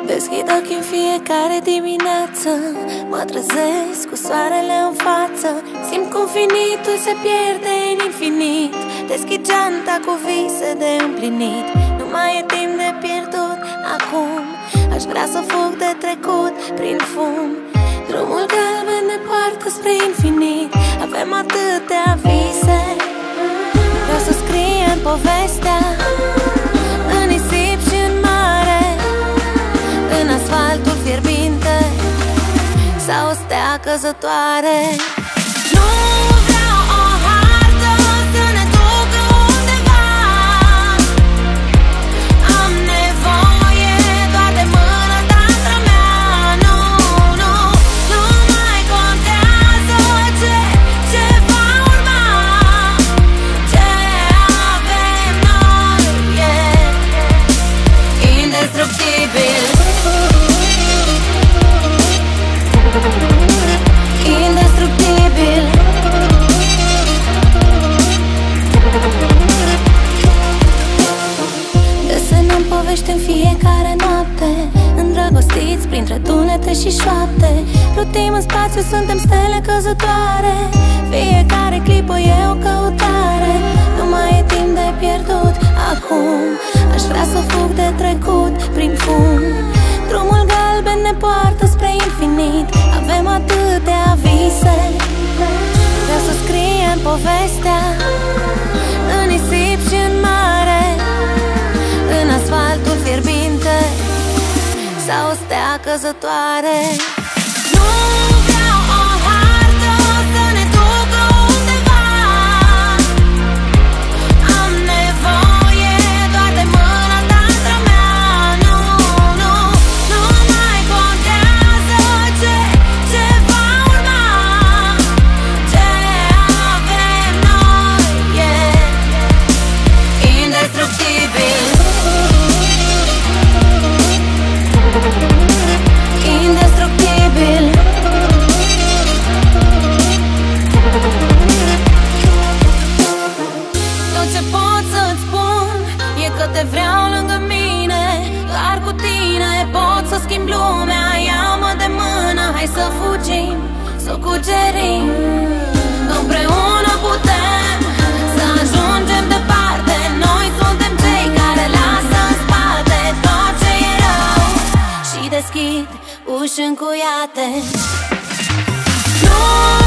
Deschid ochii în fiecare dimineață, mă trezesc cu soarele în față. Simt cum finitul se pierde în infinit. Deschid geanta cu vise de împlinit. Nu mai e timp de pierdut acum. Aș vrea să fug de trecut prin fum. Drumul galben ne poartă spre infinit. Avem atâtea vise. Vreau să scriem povestea în nisip și în mare, în asfaltul fierbinte sau o stea căzătoare. Nu vreau o hartă să ne ducă undeva. Am nevoie doar de mâna ta, Andra mea. Nu, nu, nu mai contează ce va urma. Ce avem noi e indestructibil. Indestructibil. Desenăm povești în fiecare noapte, îndrăgostiți printre tunete și șoapte. Plutim în spațiu, suntem stele căzătoare. Fiecare clipă e o căutare. Nu mai e timp de pierdut acum. Aș vrea să fug de trecut prin fum. Drumul galben ne poartă spre infinit. Avem atâtea vise. Vreau să scriem povestea în nisip și în mare, în asfaltul fierbinte sau o stea căzătoare. Nu vreau o hartă să ne ducă undeva. Am nevoie doar de mâna ta, Andra mea. Nu, nu, nu mai contează ce va urma. Ce avem noi e indestructibil. Indestructibil. Tot ce pot să-ți spun e că te vreau lângă mine. Doar cu tine pot să schimb lumea. Ia-mă de mână, hai să fugim, să o cucerim. Împreună putem să ajungem departe. Noi suntem cei care lasă în spate tot ce e rău și deschid uși încuiate. Nu